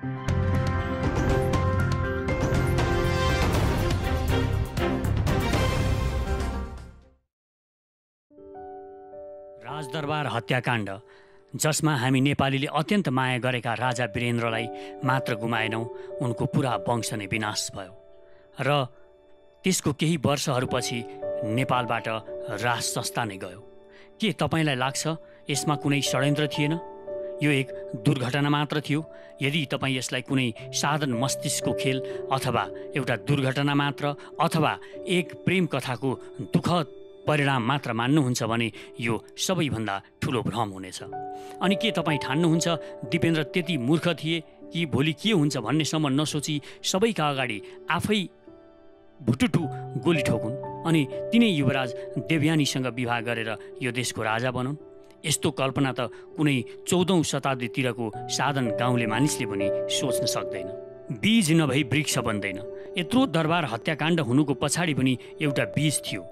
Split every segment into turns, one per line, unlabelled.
राजदरबार हत्याकाण्ड, जसमा हामी नेपालीले अत्यन्त माया गरेका राजा वीरेन्द्रलाई मात्र गुमाएनौँ, उनको पुरा वंश नै विनाश भयो र त्यसको केही वर्षहरूपछि नेपालबाट राज सस्ता नै गयो। के तपाईँलाई लाग्छ यसमा कुनै षड्यन्त्र थिएन? यो एक दुर्घटना मात्र थियो? यदि तपाईँ यसलाई कुनै साधारण मस्तिष्कको खेल अथवा एउटा दुर्घटना मात्र अथवा एक प्रेम कथाको दुःखद परिणाम मात्र मान्नुहुन्छ भने यो सबैभन्दा ठुलो भ्रम हुनेछ। अनि के तपाईँ ठान्नुहुन्छ दिपेन्द्र त्यति मूर्ख थिए कि भोलि के हुन्छ भन्नेसम्म नसोची सबैका अगाडि आफै भुटुटु गोली ठोकुन् अनि तिनै युवराज देवयानीसँग विवाह गरेर यो देशको राजा बनुन्? यस्तो कल्पना त कुनै 14औं शताब्दीतिरको साधारण गाउँले मानिसले पनि सोच्न सक्दैन। बीज नभई वृक्ष बन्दैन। यत्रो दरबार हत्याकाण्ड हुनुको पछाडि पनि एउटा बीज थियो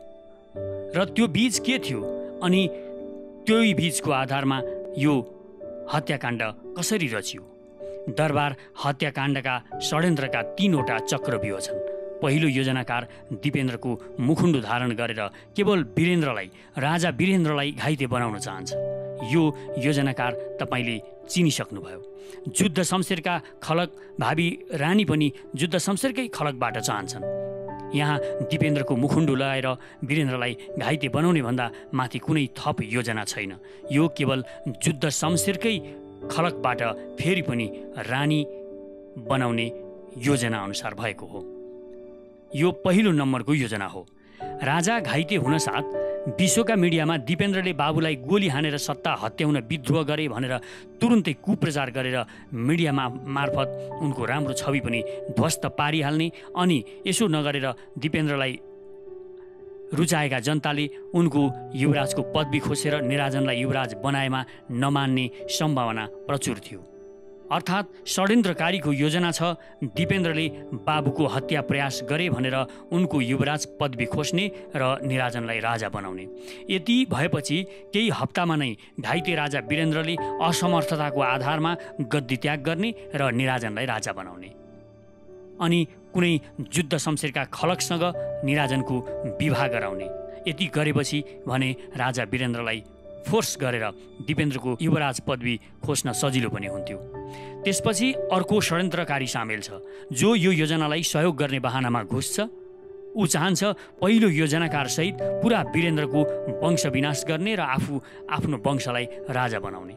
र त्यो बीज के थियो अनि त्यही बीजको आधारमा यो हत्याकाण्ड कसरी रचियो? दरबार हत्याकाण्डका षड्यन्त्रका 3वटा चक्रव्यूह छन्। पहिलो योजनाकार दिपेन्द्रको मुखुण्डो धारण गरेर केवल राजा वीरेन्द्रलाई घाइते बनाउन चाहन्छ। यो योजनाकार तपाईँले चिनिसक्नुभयो। जुद्ध शमशेरका खलक भावी रानी पनि जुद्ध शमशेरकै खलकबाट चाहन्छन्। यहाँ दिपेन्द्रको मुखुण्डो लगाएर वीरेन्द्रलाई घाइते बनाउने भन्दा माथि कुनै थप योजना छैन। यो केवल जुद्ध शमशेरकै खलकबाट फेरि पनि रानी बनाउने योजना अनुसार भएको हो। यो पहिलो नम्बरको योजना हो। राजा घाइते हुनसाथ विश्वका मिडियामा दिपेन्द्रले बाबुलाई गोली हानेर सत्ता हत्याउन विद्रोह गरे भनेर तुरुन्तै कुप्रचार गरेर मिडियामा मार्फत उनको राम्रो छवि पनि ध्वस्त पारिहाल्ने अनि यसो नगरेर दिपेन्द्रलाई रुचाएका जनताले उनको युवराजको पदवी खोसेर निराजनलाई युवराज बनाएमा नमान्ने सम्भावना प्रचुर थियो। अर्थात् षड्यन्त्रकारीको योजना छ दिपेन्द्रले बाबुको हत्या प्रयास गरे भनेर उनको युवराज पदवी खोज्ने र निराजनलाई राजा बनाउने। यति भएपछि केही हप्तामा नै घाइते राजा वीरेन्द्रले असमर्थताको आधारमा गद्दी त्याग गर्ने र निराजनलाई राजा बनाउने अनि कुनै जुद्ध शमशेरका खलकसँग निराजनको विवाह गराउने। यति गरेपछि भने राजा वीरेन्द्रलाई फोर्स गरेर दिपेन्द्रको युवराज पदवी खोज्न सजिलो पनि हुन्थ्यो। त्यसपछि अर्को षड्यन्त्रकारी सामेल छ जो यो योजनालाई सहयोग गर्ने बहानामा घुस्छ। ऊ चाहन्छ पहिलो योजनाकार सहित पुरा वीरेन्द्रको वंश विनाश गर्ने र आफ्नो वंशलाई राजा बनाउने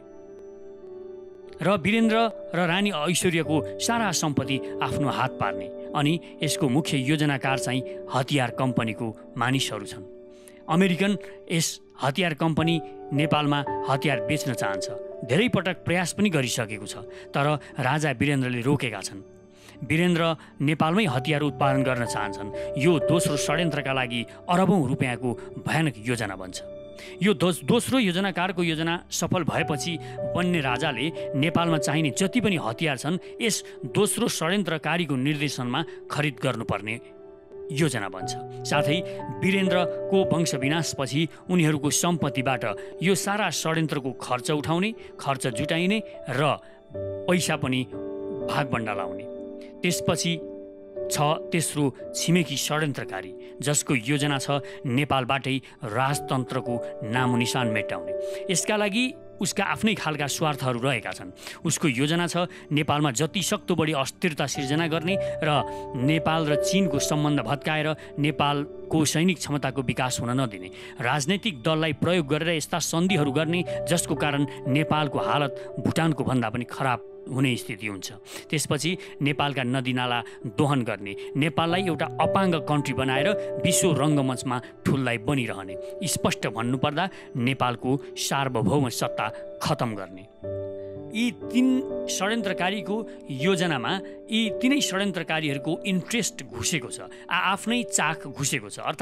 र वीरेन्द्र र रानी ऐश्वर्यको सारा सम्पत्ति आफ्नो हात पार्ने। अनि यसको मुख्य योजनाकार चाहिँ हतियार कम्पनीको मानिसहरू छन्। अमेरिकन यस हतियार कम्पनी नेपालमा हतियार बेच्न चाहन्छ। धेरै पटक प्रयास पनि गरिसकेको छ, तर राजा वीरेन्द्रले रोकेका छन्। वीरेन्द्र नेपालमै हतियार उत्पादन गर्न चाहन्छन्। यो दोस्रो षड्यन्त्रका लागि अरबौं रुपियाँको भयानक योजना बन्छ। यो दोस्रो योजनाकारको योजना सफल भएपछि बन्ने राजाले नेपालमा चाहिने जति पनि हतियार छन् यस दोस्रो षड्यन्त्रकारीको निर्देशनमा खरिद गर्नुपर्ने योजना बन्छ। साथै वीरेन्द्रको वंश विनाशपछि उनीहरूको सम्पत्तिबाट यो सारा षड्यन्त्रको खर्च उठाउने, खर्च जुटाइने र पैसा पनि भागबण्डा लाउने। त्यसपछि छ तेस्रो छिमेकी षड्यन्त्रकारी जसको योजना छ नेपालबाटै राजतन्त्रको नामोनिशान मेटाउने। यसका लागि उसका आफ्नै खालका स्वार्थहरू रहेका छन्। उसको योजना छ नेपालमा जति सक्दो बढी अस्थिरता सिर्जना गर्ने र नेपाल र चीनको सम्बन्ध भत्काएर नेपालको सैनिक क्षमताको विकास हुन नदिने, राजनैतिक दललाई प्रयोग गरेर यस्ता सन्धिहरू गर्ने जसको कारण नेपालको हालत भुटानको भन्दा पनि खराब हुने स्थिति हुन्छ। त्यसपछि नेपालका नदीनाला दोहन गर्ने, नेपाललाई एउटा अपाङ्ग कन्ट्री बनाएर विश्व रङ्गमञ्चमा ठुल्लाई बनिरहने। स्पष्ट भन्नुपर्दा नेपालको सार्वभौम सत्ता खतम गर्ने। यी तीन षड्यन्त्रकारीको योजनामा यी तीनै षड्यन्त्रकारीहरूको इन्ट्रेस्ट घुसेको छ, आफ्नै चाख घुसेको छ। अर्थात्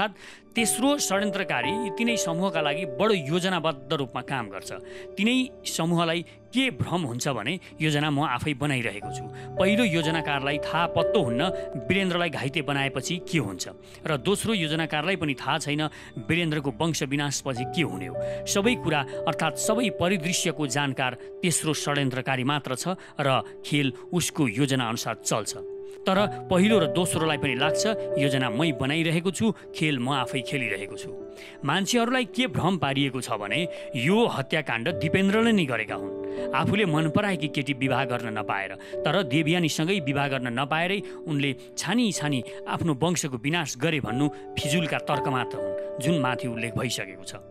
तेस्रो षड्यन्त्रकारी यी तिनै समूहका लागि बडो योजनाबद्ध रूपमा काम गर्छ। तिनै समूहलाई के भ्रम हुन्छ भने योजना म आफै बनाइरहेको छु। पहिलो योजनाकारलाई थाहा पत्तो हुन्न वीरेन्द्रलाई घाइते बनाएपछि के हुन्छ, र दोस्रो योजनाकारलाई पनि थाहा छैन वीरेन्द्रको वंश विनाशपछि के हुने हो। सबै कुरा अर्थात् सबै परिदृश्यको जानकार तेस्रो षड्यन्त्रकारी मात्र छ र खेल उसको योजना अनुसार चल्छ। तर पहिलो र दोस्रोलाई पनि लाग्छ योजना मै बनाइरहेको छु, खेल म आफै खेलिरहेको छु। मान्छेहरूलाई के भ्रम पारिएको छ भने यो हत्याकाण्ड दिपेन्द्रले नै गरेका हुन्। आफूले मन पराएकी केटी विवाह गर्न नपाएर, तर देवयानीसँगै विवाह गर्न नपाएरै उनले छानी छानी आफ्नो वंशको विनाश गरे भन्नु फिजुलका तर्क मात्र हुन्, जुन माथि उल्लेख भइसकेको छ।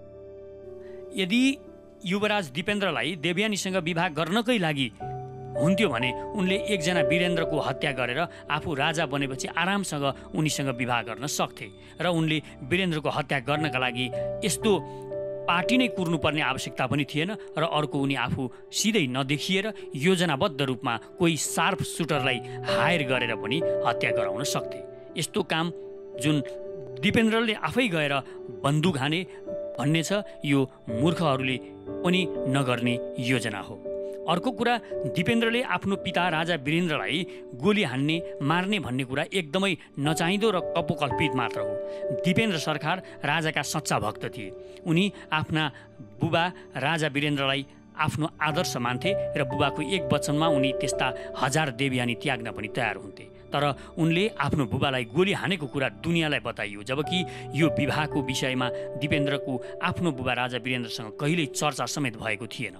यदि युवराज दिपेन्द्रलाई देवयानीसँग विवाह गर्नकै लागि हुन्थ्यो भने उनले एकजना वीरेन्द्रको हत्या गरेर आफू राजा बनेपछि आरामसँग उनीसँग विवाह गर्न सक्थे, र उनले वीरेन्द्रको हत्या गर्नका लागि यस्तो पार्टी नै कुर्नुपर्ने आवश्यकता पनि थिएन, र अर्को उनी आफू सिधै नदेखिएर योजनाबद्ध रूपमा कोही शार्प सुटरलाई हायर गरेर पनि हत्या गराउन सक्थे। यस्तो काम जुन दिपेन्द्रले आफै गएर बन्दुक हाने भन्ने छ, यो मूर्खहरूले पनि नगर्ने योजना हो। अर्को कुरा, दिपेन्द्रले आफ्नो पिता राजा वीरेन्द्रलाई गोली हान्ने मार्ने भन्ने कुरा एकदमै नचाहिँदो र कपोकल्पित मात्र हो। दिपेन्द्र सरकार राजाका सच्चा भक्त थिए। उनी आफ्ना बुबा राजा वीरेन्द्रलाई आफ्नो आदर्श मान्थे र बुबाको एक वचनमा उनी त्यस्ता 1000 देवयानी त्याग्न पनि तयार हुन्थे। तर उनले आफ्नो बुबालाई गोली हानेको कुरा दुनियाँलाई बताइयो, जबकि यो विवाहको विषयमा दिपेन्द्रको आफ्नो बुबा राजा वीरेन्द्रसँग कहिल्यै चर्चा समेत भएको थिएन।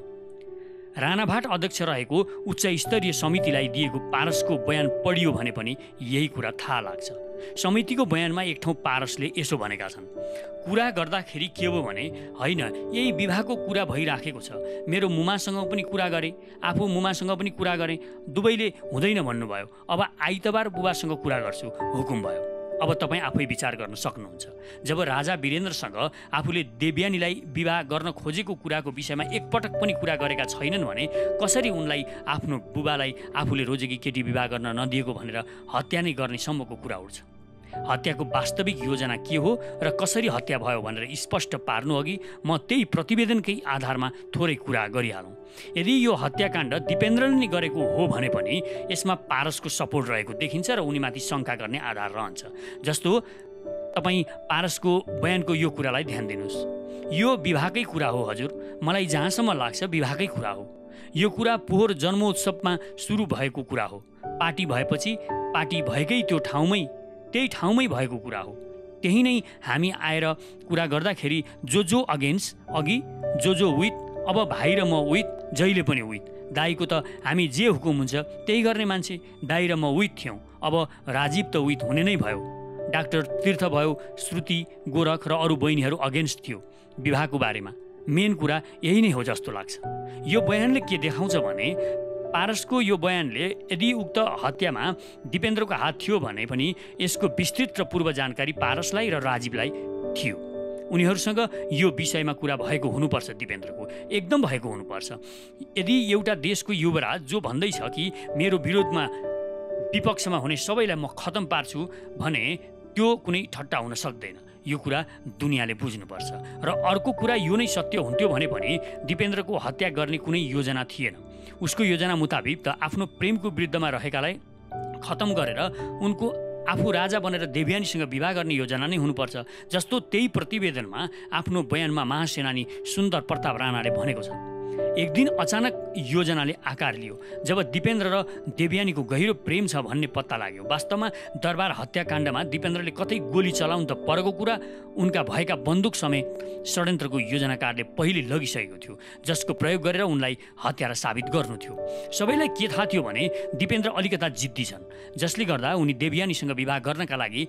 राणाभाट अध्यक्ष रहेको उच्च स्तरीय समितिलाई दिएको पारसको बयान पढियो भने पनि यही कुरा थाहा लाग्छ। समितिको बयानमा एक ठाउँ पारसले यसो भनेका छन्, कुरा गर्दाखेरि के हो भने होइन, यही विवाहको कुरा भइराखेको छ। मेरो मुमासँग पनि कुरा गरेँ, आफू मुमासँग पनि कुरा गरेँ, दुवैले हुँदैन भन्नुभयो। अब आइतबार बुबासँग कुरा गर्छु, हुकुम भयो। अब तपाईँ आफै विचार गर्न सक्नुहुन्छ। जब राजा वीरेन्द्रसँग आफूले देवयानीलाई विवाह गर्न खोजेको कुराको विषयमा एकपटक पनि कुरा गरेका छैनन् भने कसरी उनलाई आफ्नो बुबालाई आफूले रोजेकी केटी विवाह गर्न नदिएको भनेर हत्या नै गर्ने सम्मको कुरा उठ्छ। हत्याको वास्तविक योजना के हो र कसरी हत्या भयो भनेर स्पष्ट पार्नु अघि म त्यही प्रतिवेदनकै आधारमा थोरै कुरा गरिहालौँ। यदि यो हत्याकाण्ड दिपेन्द्रले नै गरेको हो भने पनि यसमा पारसको सपोर्ट रहेको देखिन्छ र उनीमाथि शङ्का गर्ने आधार रहन्छ। जस्तो तपाईँ पारसको बयानको यो कुरालाई ध्यान दिनुहोस्, यो विवाहकै कुरा हो हजुर, मलाई जहाँसम्म लाग्छ विवाहकै कुरा हो। यो कुरा पोहोर जन्मोत्सवमा सुरु भएको कुरा हो। पार्टी भएपछि पार्टी भएकै त्यो त्यही ठाउँमै भएको कुरा हो। त्यही नै हामी आएर कुरा गर्दाखेरि जो अगेन्स्ट अघि जो विथ, अब भाइ र म विथ, जहिले पनि विथ। दाईको त हामी जे हुकुम हुन्छ त्यही गर्ने मान्छे, दाई र म विथ थियौँ। अब राजीव त विथ हुने नै भयो। डाक्टर तीर्थ भयो, श्रुति, गोरख र अरू बहिनीहरू अगेन्स्ट थियो विवाहको बारेमा। मेन कुरा यही नै हो जस्तो लाग्छ। यो बयानले के देखाउँछ भने पारसको यो बयानले यदि उक्त हत्यामा दिपेन्द्रको हात थियो भने पनि यसको विस्तृत र पूर्व जानकारी पारसलाई र राजीवलाई थियो। उनीहरूसँग यो विषयमा कुरा भएको हुनुपर्छ, दिपेन्द्रको एकदम भएको हुनुपर्छ। यदि एउटा देशको युवराज जो भन्दैछ कि मेरो विरोधमा विपक्षमा हुने सबैलाई म खतम पार्छु भने त्यो कुनै ठट्टा हुन सक्दैन। यो कुरा दुनियाँले बुझ्नुपर्छ। र अर्को कुरा, यो नै सत्य हुन्थ्यो भने पनि दिपेन्द्रको हत्या गर्ने कुनै योजना थिएन। उसको योजना मुताबिक त आफ्नो प्रेमको विरुद्धमा रहेकालाई खतम गरेर उनको आफू राजा बनेर देवयानीसँग विवाह गर्ने योजना नै हुनुपर्छ, जस्तो त्यही प्रतिवेदनमा आफ्नो बयानमा महासेनानी सुन्दर प्रताप राणाले भनेको छ। एक दिन अचानक योजनाले आकार लियो जब दिपेन्द्र र देवयानीको गहिरो प्रेम छ भन्ने पत्ता लाग्यो। वास्तवमा दरबार हत्याकाण्डमा दिपेन्द्रले कतै गोली चलाउन त परेको कुरा उनका भएका बन्दुक समेत षड्यन्त्रको योजनाकारले पहिले लगिसकेको थियो, जसको प्रयोग गरेर उनलाई हत्यारा साबित गर्नु थियो। सबैलाई के थाहा थियो भने दिपेन्द्र अलिकता जिद्दी छन्, जसले गर्दा उनी देवयानीसँग विवाह गर्नका लागि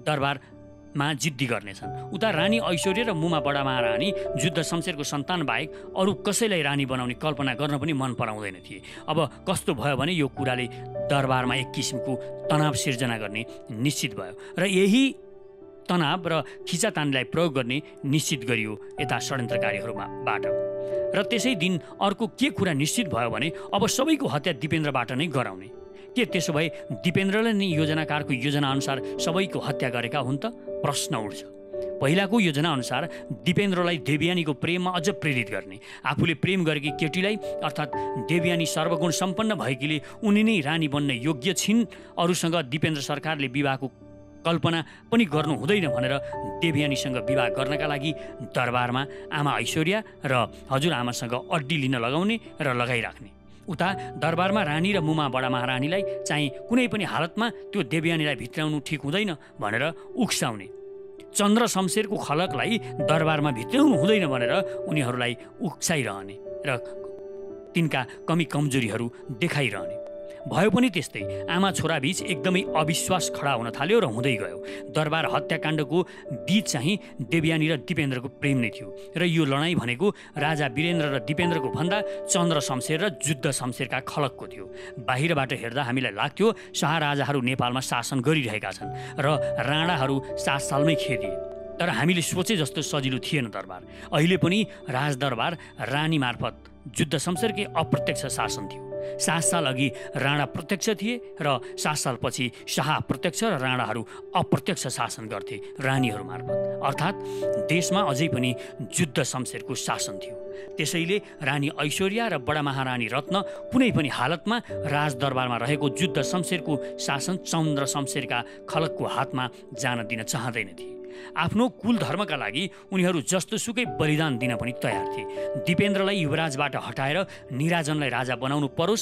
दरबारमा जिद्दी गर्नेछन्। उता रानी ऐश्वर्य र मुमा बडा महारानी जुद्ध शमशेरको सन्तान बाहेक अरू कसैलाई रानी बनाउने कल्पना गर्न पनि मन पराउँदैन थिए। अब कस्तो भयो भने यो कुराले दरबारमा एक किसिमको तनाव सिर्जना गर्ने निश्चित भयो र यही तनाव र खिचातानीलाई प्रयोग गर्ने निश्चित गरियो यता षड्यन्त्रकारीहरूबाट। र त्यसै दिन अर्को के कुरा निश्चित भयो भने अब सबैको हत्या दिपेन्द्रबाट नै गराउने। के त्यसो भए दिपेन्द्रले नै योजनाकारको योजना अनुसार सबैको हत्या गरेका हुन् त? प्रश्न उठ्छ। पहिलाको योजना अनुसार दिपेन्द्रलाई देवयानीको प्रेममा अझ प्रेरित गर्ने, आफूले प्रेम गरेकी केटीलाई अर्थात् देवयानी सर्वगुण सम्पन्न भएकीले उनी नै रानी बन्न योग्य छिन्, अरूसँग दिपेन्द्र सरकारले विवाहको कल्पना पनि गर्नु हुँदैन भनेर देवयानीसँग विवाह गर्नका लागि दरबारमा आमा ऐश्वर्या र हजुरआमासँग अड्डी लिन लगाउने र लगाइराख्ने। उता दरबारमा रानी र मुमा बडा महारानीलाई चाहिँ कुनै पनि हालतमा त्यो देवयानीलाई भित्राउनु ठिक हुँदैन भनेर उक्साउने, चन्द्र शमशेरको खलकलाई दरबारमा भित्राउनु हुँदैन भनेर उनीहरूलाई उक्साइरहने र तिनका कमी कमजोरीहरू देखाइरहने। भयो पनि त्यस्तै आमा छोरा बीच एकदमै अविश्वास खडा हुन थाल्यो र हुँदै गयो। दरबार हत्याकाण्डको बीच चाहिँ देवयानी र दिपेन्द्रको प्रेम नै थियो र यो लडाइँ भनेको राजा वीरेन्द्र र दिपेन्द्रको भन्दा चन्द्र शमशेर र जुद्ध शमशेरका खलकको थियो। बाहिरबाट हेर्दा हामीलाई लाग्थ्यो शाहराजाहरू नेपालमा शासन गरिरहेका छन् र राणाहरू 7 सालमै खेदिए, तर हामीले सोचे जस्तो सजिलो थिएन दरबार। अहिले पनि राजदरबार रानी मार्फत जुद्ध शमशेरकै अप्रत्यक्ष शासन थियो। 7 साल अघि राणा प्रत्यक्ष थिए र 7 सालपछि शाह प्रत्यक्ष र राणाहरू अप्रत्यक्ष शासन गर्थे रानीहरू मार्फत, अर्थात् देशमा अझै पनि जुद्ध शमशेरको शासन थियो। त्यसैले रानी ऐश्वर्या र बडा महारानी रत्न कुनै पनि हालतमा राजदरबारमा रहेको जुद्ध शमशेरको शासन चन्द्र शमशेरका खलकको हातमा जान दिन चाहँदैन थिए। आफ्नो कुल धर्मका लागि उनीहरू जस्तोसुकै बलिदान दिन पनि तयार थिए। दिपेन्द्रलाई युवराजबाट हटाएर निराजनलाई राजा बनाउनु परोस्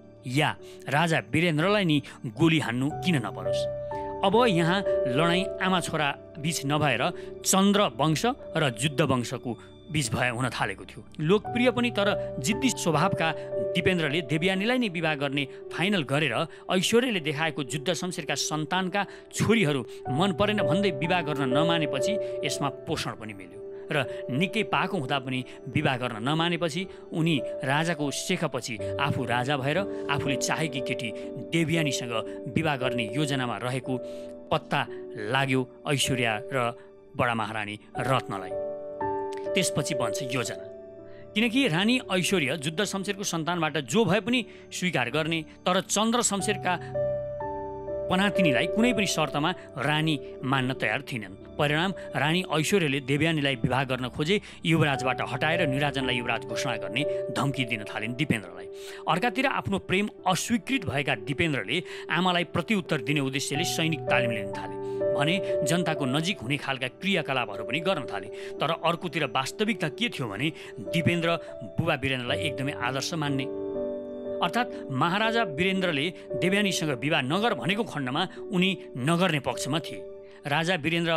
या राजा वीरेन्द्रलाई नि गोली हान्नु किन नपरोस्। अब यहाँ लडाइँ आमा छोरा बीच नभएर चन्द्र वंश र जुद्ध वंशको बीच हुन थालेको थियो। लोकप्रिय पनि तर जिद्दी स्वभावका दिपेन्द्रले देवयानीलाई नै विवाह गर्ने फाइनल गरेर ऐश्वर्यले देखाएको जुद्ध शमशेरका सन्तानका छोरीहरू मन परेन भन्दै विवाह गर्न नमानेपछि यसमा पोषण पनि मिल्यो र निकै पाएको हुँदा पनि विवाह गर्न नमानेपछि उनी राजाको शेखपछि आफू राजा भएर आफूले चाहेकी केटी देवयानीसँग विवाह गर्ने योजनामा रहेको पत्ता लाग्यो ऐश्वर्या र बडा महारानी रत्नलाई। त्यसपछि बन्छ योजना, किनकि रानी ऐश्वर्या जुद्ध शमशेरको सन्तानबाट जो भए पनि स्वीकार गर्ने, तर चन्द्र शमशेरका पनातिनीलाई कुनै पनि शर्तमा रानी मान्न तयार थिएनन्। परिणाम रानी ऐश्वर्यले देवयानीलाई विवाह गर्न खोजे युवराजबाट हटाएर निराजनलाई युवराज घोषणा गर्ने धम्की दिन थालिन् दिपेन्द्रलाई। अर्कातिर आफ्नो प्रेम अस्वीकृत भएका दिपेन्द्रले आमालाई प्रत्युत्तर दिने उद्देश्यले सैनिक तालिम लिन थाले भने जनताको नजिक हुने खालका क्रियाकलापहरू पनि गर्न थाले। तर अर्कोतिर वास्तविकता के थियो भने दिपेन्द्र बुबा वीरेन्द्रलाई एकदमै आदर्श मान्ने, अर्थात् महाराजा वीरेन्द्रले देवयानीसँग विवाह नगर भनेको खण्डमा उनी नगर्ने पक्षमा थिए, राजा वीरेन्द्र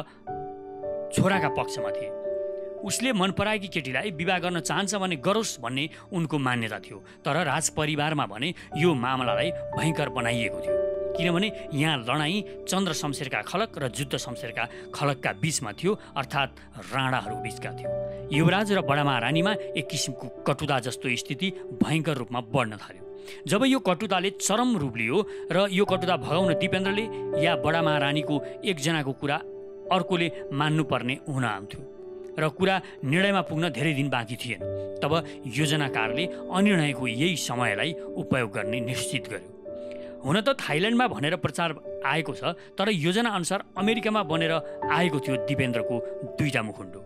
छोराका पक्षमा थिए। उसले मन पराएकी केटीलाई विवाह गर्न चाहन्छ भने गरोस् भन्ने उनको मान्यता थियो। तर राजपरिवारमा भने यो मामलालाई भयङ्कर बनाइएको थियो, किनभने यहाँ लडाइँ चन्द्र शमशेरका खलक र जुद्ध शमशेरका खलकका बीचमा थियो, अर्थात् राणाहरू बीचका थियो। युवराज र बडा महारानीमा एक किसिमको कटुता जस्तो स्थिति भयङ्कर रूपमा बढ्न थाल्यो। जब यो कटुताले चरम रूप लियो र यो कटुता भगाउन दिपेन्द्रले या बडा महारानीको एकजनाको कुरा अर्कोले मान्नुपर्ने हुन आउँथ्यो र कुरा निर्णयमा पुग्न धेरै दिन बाँकी थिएन। तब योजनाकारले अनिर्णयको यही समयलाई उपयोग गर्ने निश्चित गर्यो। हुन त थाइल्यान्डमा भनेर प्रचार आएको छ, तर योजना अनुसार अमेरिकामा बनेर आएको थियो दिपेन्द्रको 2टा मुखुन्डो।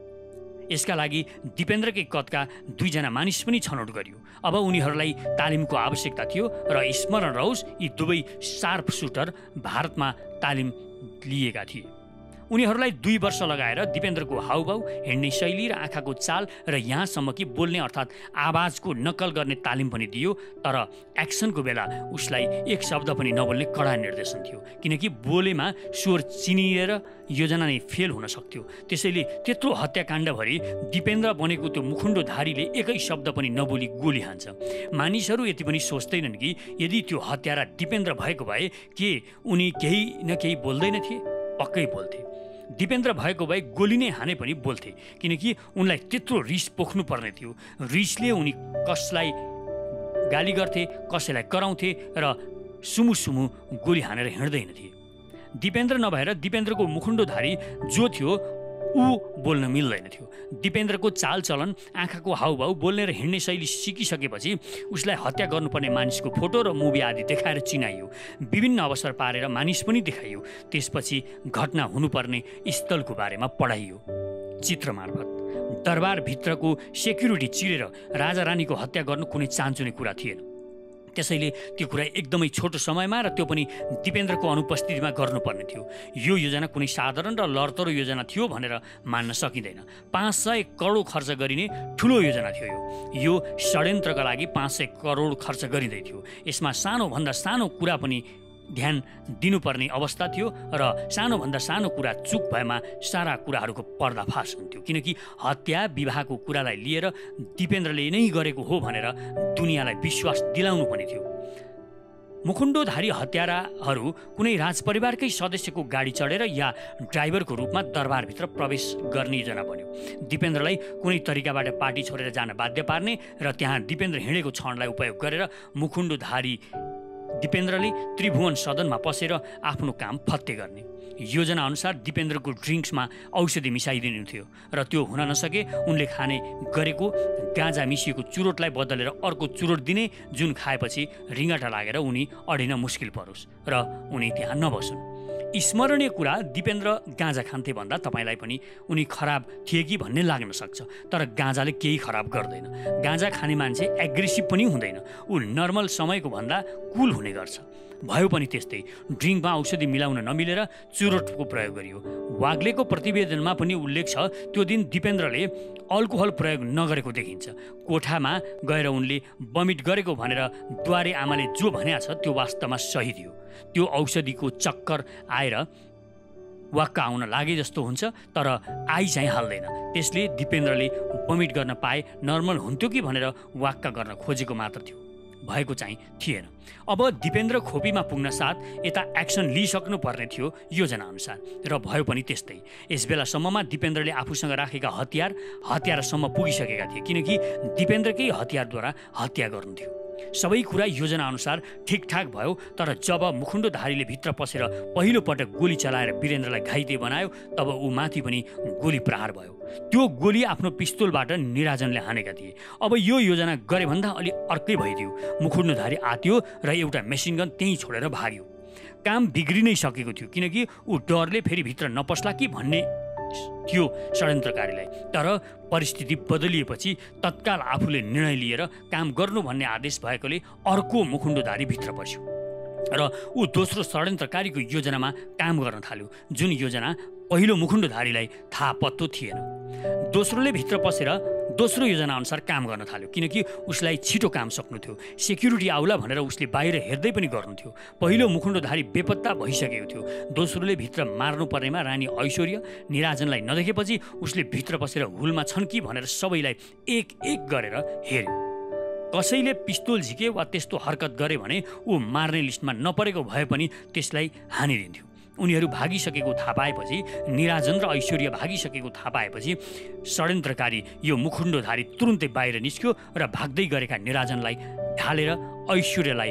यसका लागि दिपेन्द्रकै कदका 2जना मानिस पनि छनौट गरियो। अब उनीहरूलाई तालिमको आवश्यकता थियो र स्मरण रहोस् यी दुवै शार्प सुटर भारतमा तालिम लिएका थिए। उनीहरूलाई 2 वर्ष लगाएर दिपेन्द्रको हाउभाउ, हिँड्ने शैली र आँखाको चाल र यहाँसम्म कि बोल्ने अर्थात् आवाजको नक्कल गर्ने तालिम पनि दियो। तर एक्सनको बेला उसलाई एक शब्द पनि नबोल्ने कडा निर्देशन थियो, किनकि बोलेमा स्वर चिनिएर योजना नै फेल हुन सक्थ्यो। त्यसैले त्यत्रो हत्याकाण्डभरि दिपेन्द्र बनेको त्यो मुखुन्डोधारीले एकै शब्द पनि नबोली गोली हान्छ। मानिसहरू यति पनि सोच्दैनन् कि यदि त्यो हत्यारा दिपेन्द्र भएको भए के उनी केही न केही बोल्दैन थिए? पक्कै बोल्थे। दिपेन्द्र भएको भए गोली नै हाने पनि बोल्थे, किनकि उनलाई त्यत्रो रिस पोख्नु पर्ने थियो। रिसले उनी कसलाई गाली गर्थे, कसैलाई कराउँथे र सुमु सुमु गोली हानेर हिँड्दैन थिए। दिपेन्द्र नभएर दिपेन्द्रको मुखुन्डोधारी जो थियो ऊ बोल्न मिल्दैन थियो। दिपेन्द्रको चालचलन, आँखाको हाउभाउ, बोल्ने र हिँड्ने शैली सिकिसकेपछि उसलाई हत्या गर्नुपर्ने मानिसको फोटो र मुभी आदि देखाएर चिनाइयो। विभिन्न अवसर पारेर मानिस पनि देखाइयो। त्यसपछि घटना हुनुपर्ने स्थलको बारेमा पढाइयो चित्र मार्फत। दरबारभित्रको सेक्युरिटी चिरेर राजा रानीको हत्या गर्नु कुनै चान्चुने कुरा थिएन। त्यसैले त्यो कुरा एकदमै छोटो समयमा र त्यो पनि दिपेन्द्रको अनुपस्थितिमा गर्नुपर्ने थियो। यो योजना कुनै साधारण र लडतरो योजना थियो भनेर मान्न सकिँदैन। 500 करोड खर्च गरिने ठुलो योजना थियो। यो षड्यन्त्रका लागि 500 करोड खर्च गरिँदै थियो। यसमा सानोभन्दा सानो कुरा पनि ध्यान दिनुपर्ने अवस्था थियो र सानोभन्दा सानो कुरा चुक भएमा सारा कुराहरूको पर्दाफास हुन्थ्यो। किनकि हत्या विवाहको कुरालाई लिएर दिपेन्द्रले नै गरेको हो भनेर दुनियाँलाई विश्वास दिलाउनु पनि थियो। मुखुन्डोधारी हत्याराहरू कुनै राजपरिवारकै सदस्यको गाडी चढेर या ड्राइभरको रूपमा दरबारभित्र प्रवेश गर्ने योजना बन्यो। दिपेन्द्रलाई कुनै तरिकाबाट पार्टी छोडेर जान बाध्य पार्ने र त्यहाँ दिपेन्द्र हिँडेको क्षणलाई उपयोग गरेर मुखुन्डोधारी दिपेन्द्रले त्रिभुवन सदनमा पसेर आफ्नो काम फत्ते गर्ने। योजना अनुसार दिपेन्द्रको ड्रिङ्क्समा औषधि मिसाइदिनु थियो र त्यो हुन नसके उनले खाने गरेको गाँजा मिसिएको चुरोटलाई बदलेर अर्को चुरोट दिने, जुन खाएपछि रिङ्गटा लागेर उनी अडिन मुस्किल परोस् र उनी त्यहाँ नबसुन्। स्मरणीय कुरा, दिपेन्द्र गाँजा खान्थे भन्दा तपाईँलाई पनि उनी खराब थिए कि भन्ने लाग्न सक्छ। तर गाँजाले केही खराब गर्दैन। गाँजा खाने मान्छे एग्रेसिभ पनि हुँदैन। ऊ नर्मल समयको भन्दा कुल हुने गर्छ। भयो पनि त्यस्तै। ड्रिङ्कमा औषधि मिलाउन नमिलेर चुरोटको प्रयोग गरियो। वाग्लेको प्रतिवेदनमा पनि उल्लेख छ त्यो दिन दिपेन्द्रले अल्कोहल प्रयोग नगरेको देखिन्छ। कोठामा गएर उनले बमिट गरेको भनेर द्वारे आमाले जो भनेको छ त्यो वास्तवमा सही थियो। त्यो औषधिको चक्कर आएर वाक्क आउन लागे जस्तो हुन्छ, तर आई चाहिँ हाल्दैन। त्यसले दिपेन्द्रले बमिट गर्न पाए नर्मल हुन्थ्यो कि भनेर वाक्क गर्न खोजेको मात्र थियो, भएको चाहिँ थिएन। अब दिपेन्द्र खोपीमा पुग्न साथ यता एक्सन लिइसक्नु पर्ने थियो योजना अनुसार, र भयो पनि त्यस्तै। यस बेलासम्ममा दिपेन्द्रले आफूसँग राखेका हतियारसम्म पुगिसकेका थिए, किनकि दिपेन्द्रकै हतियारद्वारा हत्या गर्नु थियो। सबै कुरा योजना अनुसार ठिकठाक भयो। तर जब मुखुन्डोधारीले भित्र पसेर पहिलो पटक गोली चलाएर वीरेन्द्रलाई घाइते बनायो, तब ऊ माथि पनि गोली प्रहार भयो। त्यो गोली आफ्नो पिस्तोलबाट निराजनले हानेका थिए। अब यो योजना गरे भन्दा अलि अर्कै भइदियो। मुखुन्डोधारी आत्यो र एउटा मेसिन गन त्यहीँ छोडेर भाग्यो। काम बिग्रिनै सकेको थियो, किनकि ऊ डरले फेरि भित्र नपस्ला कि भन्ने थियो षड्यन्त्रकारीलाई। तर परिस्थिति बदलिएपछि तत्काल आफूले निर्णय लिएर काम गर्नु भन्ने आदेश भएकोले अर्को मुखुन्डोधारी भित्र पस्यो र ऊ दोस्रो षड्यन्त्रकारीको योजनामा काम गर्न थाल्यो, जुन योजना पहिलो मुखुन्डोधारीलाई थाहा पत्तो थिएन। दोस्रोले भित्र पसेर दोस्रो योजना अनुसार काम गर्न थाल्यो, किनकि उसलाई छिटो काम सक्नु थियो। सेक्युरिटी आउला भनेर उसले बाहिर हेर्दै पनि गर्नु थियो। पहिलो मुखुन्डोधारी बेपत्ता भइसकेको थियो। दोस्रोले भित्र मार्नुपर्नेमा रानी ऐश्वर्या निराजनलाई नदेखेपछि उसले भित्र पसेर हुलमा छन् कि भनेर सबैलाई एक एक गरेर हेर्यो। कसैले पिस्तोल झिके वा त्यस्तो हरकत गरे भने ऊ मार्ने लिस्टमा नपरेको भए पनि त्यसलाई हानिदिन्थ्यो। उनीहरू भागिसकेको थाहा पाएपछि, निराजन र ऐश्वर्या भागिसकेको थाहा पाएपछि षड्यन्त्रकारी यो मुखुन्डोधारी तुरुन्तै बाहिर निस्क्यो र भाग्दै गरेका निराजनलाई ढालेर ऐश्वर्यालाई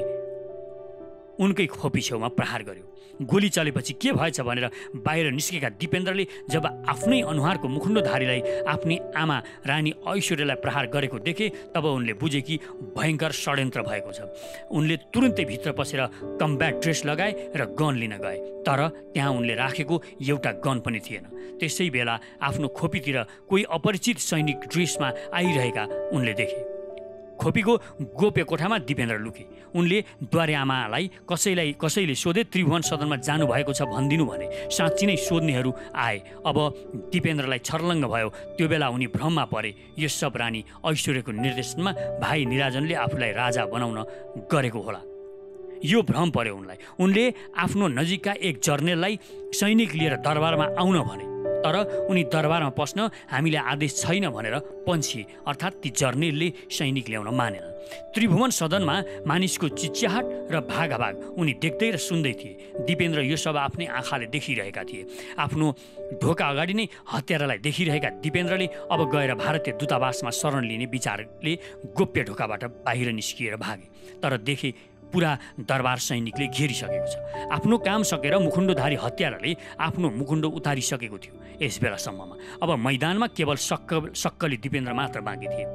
उनकै खोपी छेउमा प्रहार गर्यो। गोली चलेपछि के भएछ भनेर बाहिर निस्केका दिपेन्द्रले जब आफ्नै अनुहारको मुखुन्डोधारीलाई आफ्नी आमा रानी ऐश्वर्यालाई प्रहार गरेको देखे, तब उनले बुझे कि भयङ्कर षड्यन्त्र भएको छ। उनले तुरुन्तै भित्र पसेर कम्ब्याट ड्रेस लगाए र गन लिन गए, तर त्यहाँ उनले राखेको एउटा गन पनि थिएन। त्यसै बेला आफ्नो खोपीतिर कोही अपरिचित सैनिक ड्रेसमा आइरहेका उनले देखे। खोपीको गोप्य कोठामा दिपेन्द्र लुके। उनले द्वारे आमालाई कसैले सोधे त्रिभुवन सदनमा जानुभएको छ भनिदिनु भने। साँच्ची नै सोध्नेहरू आए। अब दिपेन्द्रलाई छर्लङ्ग भयो। त्यो बेला उनी भ्रममा परे। यो सब रानी ऐश्वर्यको निर्देशनमा भाइ निराजनले आफूलाई राजा बनाउन गरेको होला। यो भ्रम पर्यो उनलाई। उनले आफ्नो नजिकका एक जर्नेललाई सैनिक लिएर दरबारमा आउन भने, तर उनी दरबारमा पस्न हामीले आदेश छैन भनेर पन्छिए। अर्थात् ती जर्नेलले सैनिक ल्याउन मानेन। त्रिभुवन सदनमा मानिसको चिच्याहाट र भागाभाग उनी देख्दै र सुन्दै थिए। दिपेन्द्र यो सब आफ्नै आँखाले देखिरहेका थिए। आफ्नो ढोका अगाडि नै हत्यारालाई देखिरहेका दिपेन्द्रले अब गएर भारतीय दूतावासमा शरण लिने विचारले गोप्य ढोकाबाट बाहिर निस्किएर भागे। तर देखे पुरा दरबार सैनिकले घेरिसकेको छ। आफ्नो काम सकेर मुखुन्डोधारी हत्याराले आफ्नो मुखुन्डो उतारिसकेको थियो यस बेलासम्ममा। अब मैदानमा केवल सक्कली दिपेन्द्र मात्र बाँकी थिए।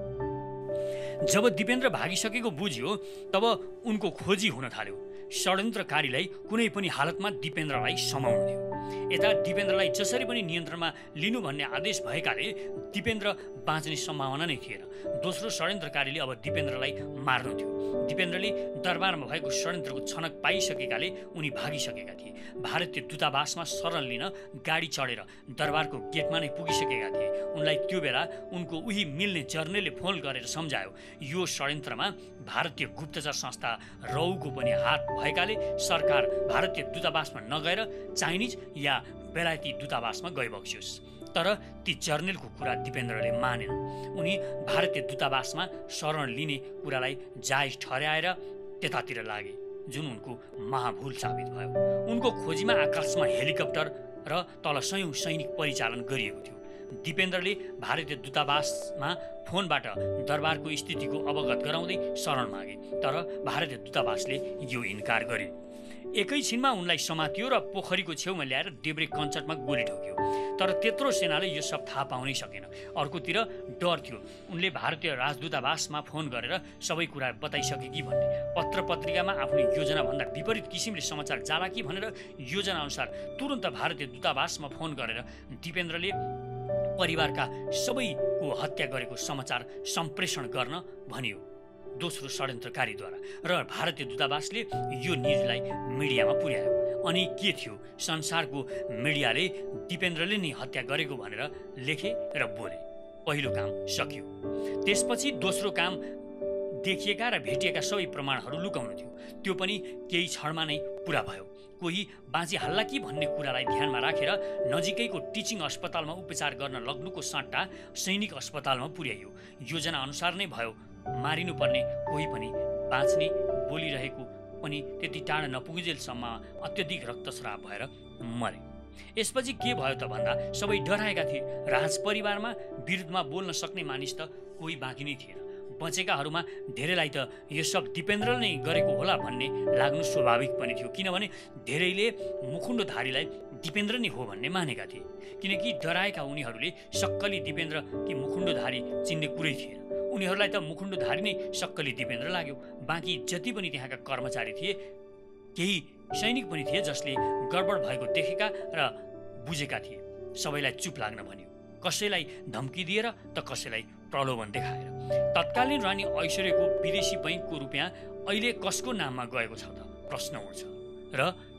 जब दिपेन्द्र भागिसकेको बुझ्यो तब उनको खोजी हुन थाल्यो। षड्यन्त्रकारीलाई कुनै पनि हालतमा दिपेन्द्रलाई समाउनु थियो। यता दिपेन्द्रलाई जसरी पनि नियन्त्रणमा लिनु भन्ने आदेश भएकाले दिपेन्द्र बाँच्ने सम्भावना नै थिएन। दोस्रो षड्यन्त्रकारीले अब दिपेन्द्रलाई मार्नु थियो। दिपेन्द्रले दरबारमा भएको षड्यन्त्रको छनक पाइसकेकाले उनी भागिसकेका थिए। भारतीय दूतावासमा शरण लिन गाडी चढेर दरबारको गेटमा नै पुगिसकेका थिए। उनलाई त्यो बेला उनको उही मिल्ने जर्नेलले फोन गरेर सम्झायो यो षड्यन्त्रमा भारतीय गुप्तचर संस्था रौको पनि हात भएकाले सरकार भारतीय दूतावासमा नगएर चाइनिज या बेलायती दूतावासमा गइबक्सियोस्। तर ती जर्नेलको कुरा दिपेन्द्रले मानेन। उनी भारतीय दूतावासमा शरण लिने कुरालाई जायज ठहर्याएर त्यतातिर लागे, जुन उनको महाभूल साबित भयो। उनको खोजीमा आकाशमा हेलिकप्टर र तल सयौं सैनिक परिचालन गरिएको थियो। दिपेन्द्रले भारतीय दूतावासमा फोनबाट दरबारको स्थितिको अवगत गराउँदै शरण मागे, तर भारतीय दूतावासले यो इन्कार गर्यो। एकैछिनमा उनलाई समातियो र पोखरीको छेउमा ल्याएर देब्रे कञ्चटमा गोली ठोक्यो। तर त्यत्रो सेनाले यो सब थाहा पाउनै सकेन। अर्कोतिर डर थियो। उनले भारतीय राजदूतावासमा फोन गरेर सबै कुरा बताइसके कि भन्ने। पत्र पत्रिकामा आफ्नो योजनाभन्दा विपरीत किसिमले समाचार जाला कि भनेर योजनाअनुसार तुरन्त भारतीय दूतावासमा फोन गरेर दिपेन्द्रले परिवारका सबैको हत्या गरेको समाचार सम्प्रेषण गर्न भनियो दोस्रो षड्यन्त्रकारीद्वारा। र भारतीय दूतावासले यो न्युजलाई मिडियामा पुर्यायो। अनि के थियो, संसारको मिडियाले दिपेन्द्रले नै हत्या गरेको भनेर लेखे र बोले। पहिलो काम सकियो। त्यसपछि दोस्रो काम देखिएका र भेटिएका सबै प्रमाणहरू लुकाउनु थियो। त्यो पनि केही क्षणमा नै पुरा भयो। कोही बाँचिहाल्ला कि भन्ने कुरालाई ध्यानमा राखेर नजिकैको टिचिङ अस्पतालमा उपचार गर्न लग्नुको सट्टा सैनिक अस्पतालमा पुर्याइयो। योजना अनुसार नै भयो। मारिनुपर्ने कोही पनि बाँच्ने, बोलिरहेको पनि त्यति टाढा नपुगेजेलसम्म अत्यधिक रक्तस्राव भएर मरे। यसपछि के भयो त भन्दा सबै डराएका थिए। राज परिवारमा विरुद्धमा बोल्न सक्ने मानिस त कोही बाँकी नै थिएन। बचेकाहरूमा धेरैलाई त यो सब दिपेन्द्रले नै गरेको होला भन्ने लाग्नु स्वाभाविक पनि थियो, किनभने धेरैले मुखुन्डोधारीलाई दिपेन्द्र नै हो भन्ने मानेका थिए। किनकि डराएका उनीहरूले सक्कली दिपेन्द्र कि मुखुन्डोधारी चिन्ने कुरै थिएन। उनीहरूलाई त मुखुन्डोधारी नै सक्कली दिपेन्द्र लाग्यो। बाँकी जति पनि त्यहाँका कर्मचारी थिए, केही सैनिक पनि थिए जसले गडबड भएको देखेका र बुझेका थिए। सबैलाई चुप लाग्न भनियो। कसैलाई धम्की दिएर त कसैलाई प्रलोभन देखाएर। तत्कालीन रानी ऐश्वर्यको विदेशी बैंकको रुपियाँ अहिले कसको नाममा गएको छ त प्रश्न उठ्छ र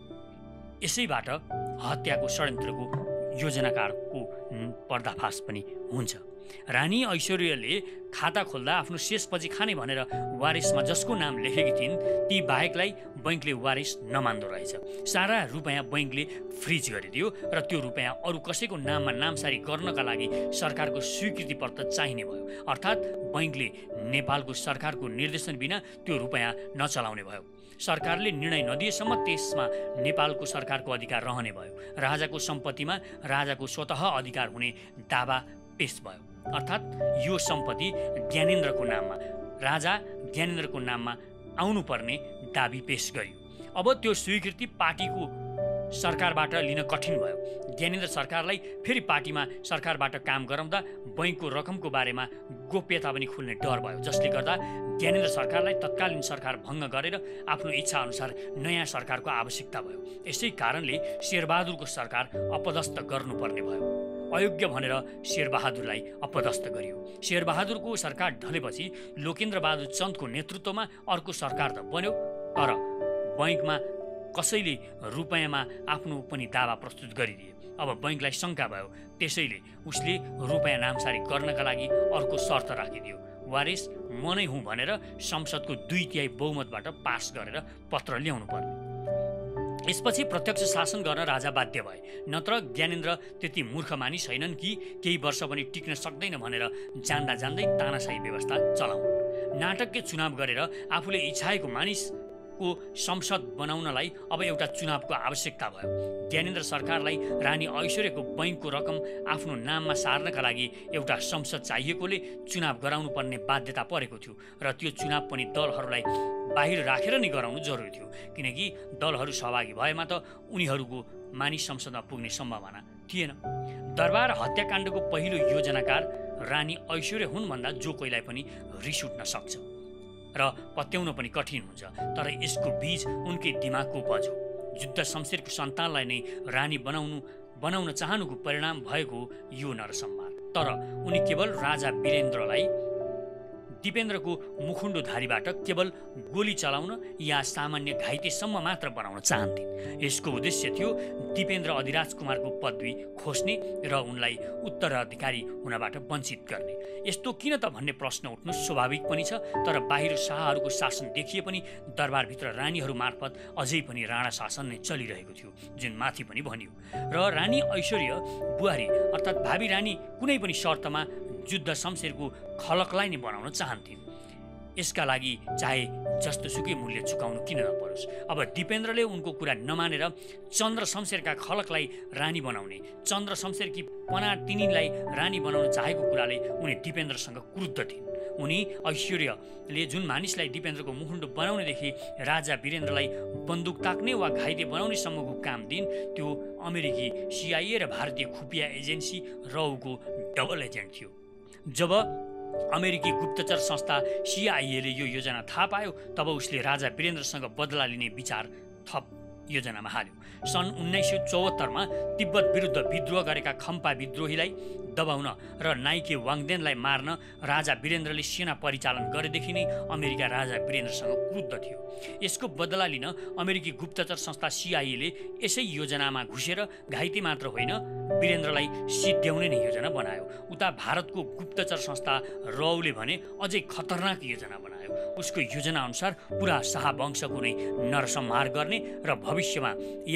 यसैबाट हत्याको षड्यन्त्रको योजनाकारको पर्दाफास पनि हुन्छ। रानी ऐश्वर्यले खाता खोल्दा आफ्नो शेषपछि खाने भनेर वारिसमा जसको नाम लेखेकी थिइन् ती बाहेकलाई बैंकले वारिस नमान्दो रहेछ। सारा रुपियाँ बैंकले फ्रिज गरिदियो र त्यो रुपियाँ अरू कसैको नाममा नामसारी गर्नका लागि सरकारको स्वीकृति पत्र चाहिने भयो। अर्थात् बैंकले नेपालको सरकारको निर्देशन बिना त्यो रुपियाँ नचलाउने भयो। सरकारले निर्णय नदिएसम्म त्यसमा नेपालको सरकारको अधिकार रहने भयो। राजाको सम्पत्तिमा राजाको स्वतः अधिकार हुने दावा पेश भयो। अर्थात् यो सम्पत्ति ज्ञानेन्द्रको नाममा, राजा ज्ञानेन्द्रको नाममा आउनुपर्ने दाबी पेश गरियो। अब त्यो स्वीकृति पार्टीको सरकारबाट लिन कठिन भयो। ज्ञानेन्द्र सरकारलाई फेरि पार्टीमा सरकारबाट काम गराउँदा बैंकको रकमको बारेमा गोप्यता पनि खुल्ने डर भयो, जसले गर्दा ज्ञानेन्द्र सरकारलाई तत्कालीन सरकार भङ्ग गरेर आफ्नो इच्छा अनुसार नयाँ सरकारको आवश्यकता भयो। यसै कारणले शेरबहादुरको सरकार अपदस्थ गर्नुपर्ने भयो। अयोग्य भनेर शेरबहादुरलाई अपदस्थ गरियो। शेरबहादुरको सरकार ढलेपछि लोकेन्द्र बहादुर चन्दको नेतृत्वमा अर्को सरकार त बन्यो, तर बैंकमा कसैले रुपियाँमा आफ्नो पनि दावा प्रस्तुत गरिदिए। अब बैंकलाई शङ्का भयो, त्यसैले उसले रुपियाँ नामसारी गर्नका लागि अर्को शर्त राखिदियो। वारिस म नै हुँ भनेर संसदको 2/3 बहुमतबाट पास गरेर पत्र ल्याउनु पर्ने। यसपछि प्रत्यक्ष शासन गर्न राजा बाध्य भए। नत्र ज्ञानेन्द्र त्यति मूर्ख मानिस छैनन् कि केही वर्ष पनि टिक्न सक्दैन भनेर जान्दा जान्दै तानाशाही व्यवस्था चलाउन्। नाटकीय चुनाव गरेर आफूले इच्छाएको मानिस को संसद बनाउनलाई अब एउटा चुनावको आवश्यकता भयो। ज्ञानेन्द्र सरकारलाई रानी ऐश्वर्यको बैंकको रकम आफ्नो नाममा सार्नका लागि एउटा संसद चाहिएकोले चुनाव गराउनु पर्ने बाध्यता परेको थियो र त्यो चुनाव पनि दलहरूलाई बाहिर राखेर नै गराउनु जरुरी थियो, किनकि दलहरू सहभागी भएमा त उनीहरूको मानिस संसदमा पुग्ने सम्भावना थिएन। दरबार हत्याकाण्डको पहिलो योजनाकार रानी ऐश्वर्य हुन् भन्दा जो कोहीलाई पनि रिस उठ्न सक्छ र पत्याउन पनि कठिन हुन्छ, तर यसको बीज उनकै दिमागको उपज हो। युद्ध शमशेरको सन्तानलाई नै रानी बनाउन चाहनुको परिणाम भएको यो नरसंहार। तर उनी केवल राजा वीरेन्द्रलाई दिपेन्द्रको मुखुन्डोधारीबाट केवल गोली चलाउन या सामान्य घाइतेसम्म मात्र बनाउन चाहन्थिन्। यसको उद्देश्य थियो दिपेन्द्र अधिराज कुमारको पदवी खोज्ने र उनलाई उत्तराधिकारी हुनबाट वञ्चित गर्ने। यस्तो किन त भन्ने प्रश्न उठ्नु स्वाभाविक पनि छ, तर बाहिर शाहहरूको शासन देखिए पनि दरबारभित्र रानीहरू मार्फत अझै पनि राणा शासन नै चलिरहेको थियो, जुन माथि पनि भनियो। र रानी ऐश्वर्य बुहारी अर्थात् भावी रानी कुनै पनि शर्तमा युद्ध शमशेरको खलकलाई नै बनाउन चाहन्थिन्। यसका लागि चाहे जस्तोसुकै मूल्य चुकाउनु किन नपरोस्। अब दिपेन्द्रले उनको कुरा नमानेर चन्द्र शमशेरका खलकलाई रानी बनाउने, चन्द्र शमशेरकी पना तिनीलाई रानी बनाउन चाहेको कुराले उनी दिपेन्द्रसँग क्रुद्ध थिइन्। उनी ऐश्वर्यले जुन मानिसलाई दिपेन्द्रको मुखुन्डो बनाउनेदेखि राजा वीरेन्द्रलाई बन्दुक ताक्ने वा घाइते बनाउने सम्मको काम दिइन्, त्यो अमेरिकी CIA र भारतीय खुफिया एजेन्सी RAUको डबल एजेन्ट थियो। जब अमेरिकी गुप्तचर संस्था CIA ले यो योजना थाहा पायो, तब उसले राजा वीरेन्द्रसँग बदला लिने विचार थप योजनामा हाल्यो। सन् 1974 तिब्बत विरुद्ध विद्रोह गरेका खम्पा विद्रोहीलाई दबाउन र नाइके वाङदेनलाई मार्न राजा वीरेन्द्रले सेना परिचालन गरेदेखि नै अमेरिका राजा वीरेन्द्रसँग क्रुद्ध थियो। यसको बदला लिन अमेरिकी गुप्तचर संस्था CIA ले यसै योजनामा घुसेर घाइते मात्र होइन, वीरेन्द्रलाई सिद्ध्याउने नै योजना बनायो। उता भारतको गुप्तचर संस्था RAUले भने अझै खतरनाक योजना बनायो। उसको योजना अनुसार पुरा शाह वंशको नै नरसंहार गर्ने र भविष्यमा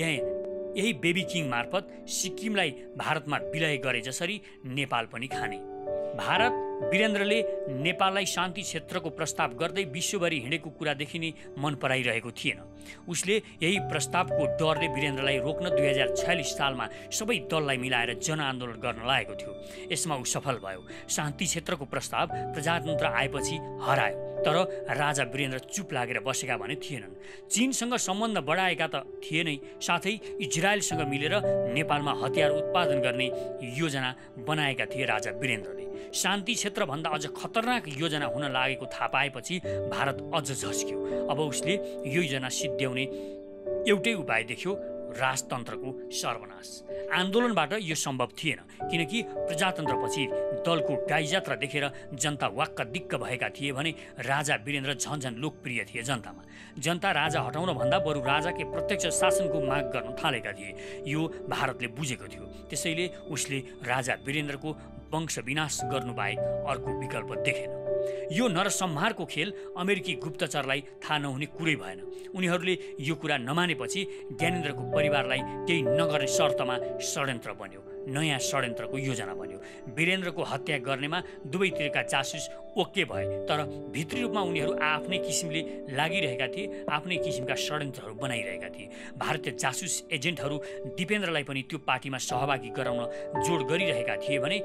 यही बेबी किङ मार्फत सिक्किमलाई भारतमा विलय गरे जसरी नेपाल पनि खाने। भारत वीरेन्द्रले नेपाललाई शान्ति क्षेत्रको प्रस्ताव गर्दै विश्वभरि हिँडेको कुरादेखि नै मन पराइरहेको थिएन। उसले यही प्रस्तावको डरले वीरेन्द्रलाई रोक्न 2046 सालमा सबै दललाई मिलाएर जनआन्दोलन गर्न लागेको थियो। यसमा ऊ सफल भयो। शान्ति क्षेत्रको प्रस्ताव प्रजातन्त्र आएपछि हरायो, तर राजा वीरेन्द्र चुप लागेर बसेका भने थिएनन्। चीनसँग सम्बन्ध बढाएका त थिए नै, साथै इजरायलसँग मिलेर नेपालमा हतियार उत्पादन गर्ने योजना बनाएका थिए राजा वीरेन्द्रले। शान्ति क्षेत्रभन्दा अझ खतरनाक योजना हुन लागेको थाहा पाएपछि भारत अझ झस्क्यो। अब उसले यो योजना सिद्ध्याउने एउटै उपाय देख्यो, राजतन्त्रको सर्वनाश। आन्दोलनबाट यो सम्भव थिएन, किनकि प्रजातन्त्रपछि दलको गाईजात्रा देखेर जनता वाक्क दिक्क भएका थिए भने राजा वीरेन्द्र झन्झन लोकप्रिय थिए जनतामा। जनता राजा हटाउन भन्दा बरु राजाकै प्रत्यक्ष शासनको माग गर्न थालेका थिए। यो भारतले बुझेको थियो। त्यसैले उसले राजा वीरेन्द्रको वंश विनाश गर्नुबाहेक अर्को विकल्प देखेन। यो नरसंहारको खेल अमेरिकी गुप्तचरलाई थाहा नहुने कुरै भएन। उनीहरूले यो कुरा नमानेपछि ज्ञानेन्द्रको परिवारलाई केही नगर्ने शर्तमा षड्यन्त्र बन्यो, नयाँ षड्यन्त्रको योजना बन्यो। वीरेन्द्रको हत्या गर्नेमा दुवैतिरका जासुस ओके भए, तर भित्री रूपमा उनीहरू आफ्नै किसिमले लागिरहेका थिए, आफ्नै किसिमका षड्यन्त्रहरू बनाइरहेका थिए। भारतीय जासुस एजेन्टहरू दिपेन्द्रलाई पनि त्यो पार्टीमा सहभागी गराउन जोड गरिरहेका थिए भने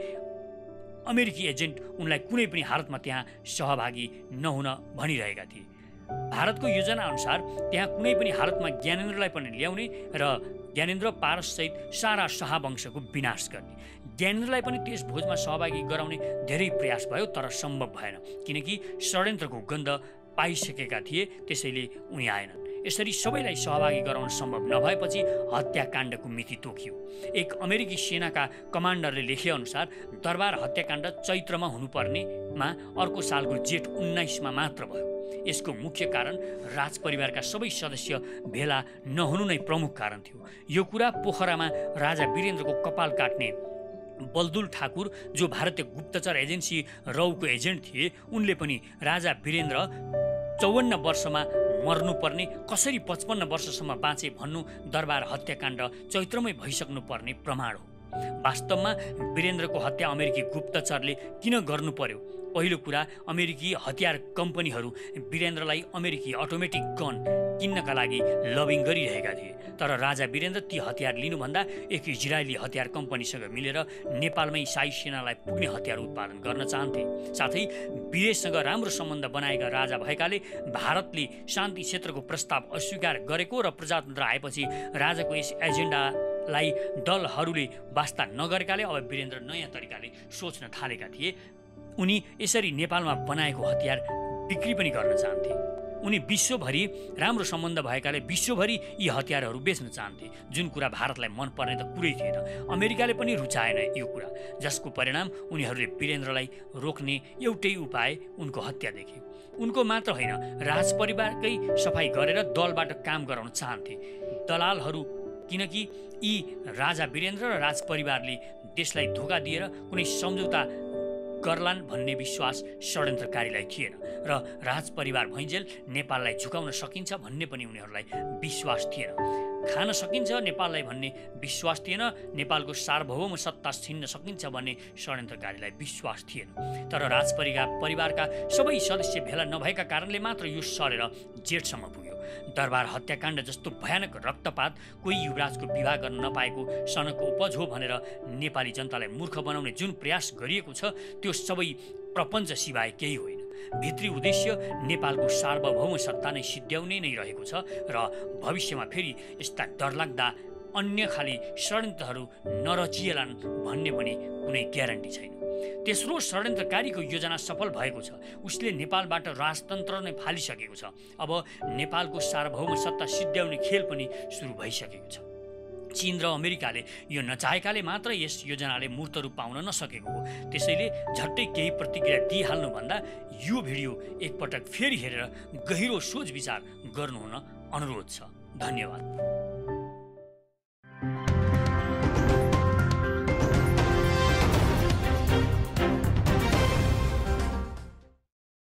अमेरिकी एजेन्ट उनलाई कुनै पनि हालतमा त्यहाँ सहभागी नहुन भनिरहेका थिए। भारतको योजना अनुसार त्यहाँ कुनै पनि हालतमा ज्ञानेन्द्रलाई पनि ल्याउने र ज्ञानेन्द्र पारससहित सारा शाहवंशको विनाश गर्ने। ज्ञानेन्द्रलाई पनि त्यस भोजमा सहभागी गराउने धेरै प्रयास भयो, तर सम्भव भएन, किनकि षड्यन्त्रको गन्ध पाइसकेका थिए, त्यसैले उनी आएनन्। यसरी सबैलाई सहभागी गराउन सम्भव नभएपछि हत्याकाण्डको मिति तोकियो। एक अमेरिकी सेनाका कमान्डरले लेखेअनुसार दरबार हत्याकाण्ड चैत्रमा हुनुपर्नेमा अर्को सालको जेठ 19मा मात्र भयो। यसको मुख्य कारण राजपरिवारका सबै सदस्य भेला नहुनु नै प्रमुख कारण थियो। यो कुरा पोखरामा राजा वीरेन्द्रको कपाल काट्ने बलदुल ठाकुर, जो भारतीय गुप्तचर एजेन्सी RAUको एजेन्ट थिए, उनले पनि राजा वीरेन्द्र 54 वर्षमा मर्नुपर्ने, कसरी 55 वर्षसम्म बाँचे भन्नु दरबार हत्याकाण्ड चैत्रमै भइसक्नुपर्ने प्रमाण हो। वास्तवमा वीरेन्द्रको हत्या अमेरिकी गुप्तचरले किन गर्नु पर्यो? पहिलो कुरा, अमेरिकी हतियार कम्पनीहरू वीरेन्द्रलाई अमेरिकी अटोमेटिक गन किन्नका लागि लबिङ गरिरहेका थिए। तर राजा वीरेन्द्र ती हतियार लिनुभन्दा एक इजरायली हतियार कम्पनीसँग मिलेर नेपालमै शाही सेनालाई पुग्ने हतियार उत्पादन गर्न चाहन्थे। साथै विदेशसँग राम्रो सम्बन्ध बनाएका राजा भएकाले भारतले शान्ति क्षेत्रको प्रस्ताव अस्वीकार गरेको र प्रजातन्त्र आएपछि राजाको यस एजेन्डालाई दलहरूले वास्ता नगरेकाले अब वीरेन्द्र नयाँ तरिकाले सोच्न थालेका थिए। उनी यसरी नेपालमा बनाएको हतियार बिक्री पनि गर्न चाहन्थे। उनी विश्वभरि राम्रो सम्बन्ध भएकाले विश्वभरि यी हतियारहरू बेच्न चाहन्थे, जुन कुरा भारतलाई मन पर्ने त कुरै थिएन। अमेरिकाले पनि रुचाएन यो कुरा, जसको परिणाम उनीहरूले वीरेन्द्रलाई रोक्ने एउटै उपाय उनको हत्या देखे। उनको मात्र होइन, राजपरिवारकै सफाई गरेर दलबाट काम गराउन चाहन्थे दलालहरू, किनकि यी राजा वीरेन्द्र र राजपरिवारले देशलाई धोका दिएर कुनै सम्झौता गर्लान् भन्ने विश्वास षड्यन्त्रकारीलाई थिएन र राजपरिवार भइन्जेल नेपाललाई झुकाउन सकिन्छ भन्ने पनि उनीहरूलाई विश्वास थिएन। खान सकिन्छ नेपाललाई भन्ने विश्वास थिएन। नेपालको सार्वभौम सत्ता छिन्न सकिन्छ भन्ने षड्यन्त्रकारीलाई विश्वास थिएन। तर राजपरिवारका सबै सदस्य भेला नभएका कारणले मात्र यो सरेर जेठसम्म पुग्यो। दरबार हत्याकाण्ड जस्तो भयानक रक्तपात कोही युवराजको विवाह गर्न नपाएको सनको उपज हो भनेर नेपाली जनतालाई मूर्ख बनाउने जुन प्रयास गरिएको छ, त्यो सबै प्रपञ्च सिवाय केही होइन। भित्री उद्देश्य नेपालको सार्वभौम सत्ता नै सिद्ध्याउने नै रहेको छ र भविष्यमा फेरि यस्ता डरलाग्दा अन्य खाली षड्यन्त्रहरू नरचिएलान् भन्ने पनि कुनै ग्यारेन्टी छैन। तेस्रो षड्यन्त्रकारीको योजना सफल भएको छ। उसले नेपालबाट राजतन्त्र नै फालिसकेको छ। अब नेपालको सार्वभौम सत्ता सिद्ध्याउने खेल पनि सुरु भइसकेको छ। चीन र अमेरिकाले यो नचाहेकाले मात्र यस योजनाले मूर्त रूप पाउन नसकेको हो। त्यसैले झट्टै केही प्रतिक्रिया दिइहाल्नुभन्दा यो भिडियो एकपटक फेरि हेरेर गहिरो सोच विचार गर्नुहुन अनुरोध छ। धन्यवाद।